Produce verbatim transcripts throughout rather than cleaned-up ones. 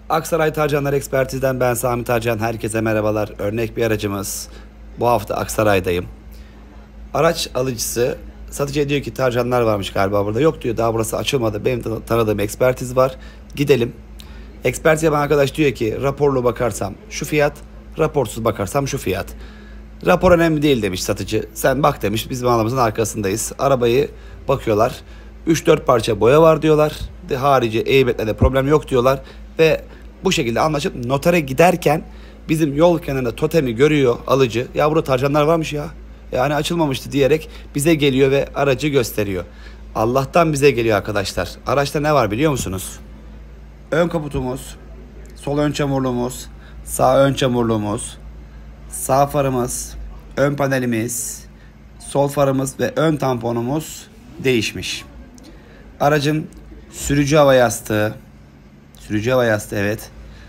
Aksaray Tarcanlar Ekspertiz'den ben Sami Tarcan. Herkese merhabalar. Örnek bir aracımız. Bu hafta Aksaray'dayım. Araç alıcısı satıcıya diyor ki Tarcanlar varmış galiba burada. Yok diyor, daha burası açılmadı. Benim tanıdığım ekspertiz var. Gidelim. Ekspertiz yapan arkadaş diyor ki raporlu bakarsam şu fiyat, raporsuz bakarsam şu fiyat. Rapor önemli değil demiş satıcı. Sen bak demiş, biz malımızın arkasındayız. Arabayı bakıyorlar. üç dört parça boya var diyorlar. De harici eybetle de problem yok diyorlar. Ve bu şekilde anlaşıp notere giderken bizim yol kenarında totemi görüyor alıcı. Ya burada Tarcanlar varmış ya. Yani açılmamıştı diyerek bize geliyor ve aracı gösteriyor. Allah'tan bize geliyor arkadaşlar. Araçta ne var biliyor musunuz? Ön kaputumuz, sol ön çamurluğumuz, sağ ön çamurluğumuz, sağ farımız, ön panelimiz, sol farımız ve ön tamponumuz değişmiş. Aracın sürücü hava yastığı, sürücü hava yastığı evet,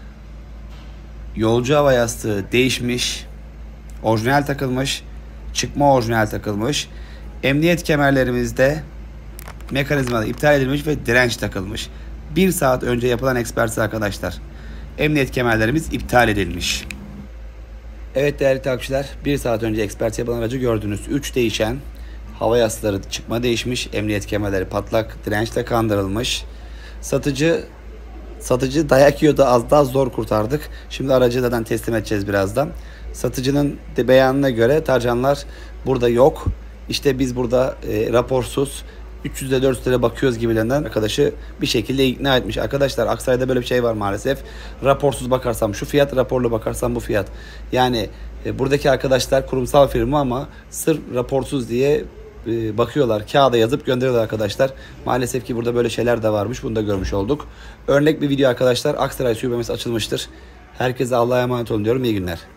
yolcu hava yastığı değişmiş, orijinal takılmış, çıkma orijinal takılmış. Emniyet kemerlerimizde mekanizmada iptal edilmiş ve direnç takılmış. Bir saat önce yapılan ekspertiz arkadaşlar. Emniyet kemerlerimiz iptal edilmiş. Evet değerli takipçiler, bir saat önce ekspertiz yapılan aracı gördünüz. üç değişen, hava yastıkları çıkma değişmiş, emniyet kemerleri patlak, dirençle kandırılmış. Satıcı satıcı dayak yiyordu, az daha zor kurtardık. Şimdi aracı zaten teslim edeceğiz birazdan. Satıcının de beyanına göre Tarcanlar burada yok. İşte biz burada e, raporsuz üç yüze dört yüze bakıyoruz gibilerinden arkadaşı bir şekilde ikna etmiş. Arkadaşlar Aksaray'da böyle bir şey var maalesef. Raporsuz bakarsam şu fiyat, raporlu bakarsam bu fiyat. Yani e, buradaki arkadaşlar kurumsal firma ama sırf raporsuz diye e, bakıyorlar. Kağıda yazıp gönderiyorlar arkadaşlar. Maalesef ki burada böyle şeyler de varmış. Bunu da görmüş olduk. Örnek bir video arkadaşlar. Aksaray şubemiz açılmıştır. Herkese Allah'a emanet olun diyorum. İyi günler.